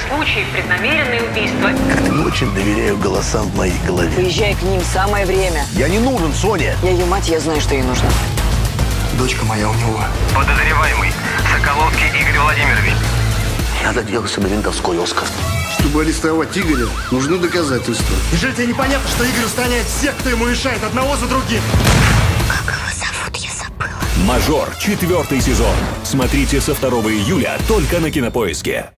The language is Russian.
случай преднамеренное убийство. Очень доверяю голосам в моей голове. Приезжай к ним, самое время. Я не нужен, Соня. Я ее мать, я знаю, что ей нужно. Дочка моя у него. Подозреваемый Соколовский Игорь Владимирович. Я доделался до ментовской, Оскар. Чтобы арестовать Игоря, нужны доказательства. Неужели тебе непонятно, что Игорь устраняет всех, кто ему мешает, одного за другим? Как его зовут, я забыла. «Мажор» 4-й сезон. Смотрите со 2 июля только на Кинопоиске.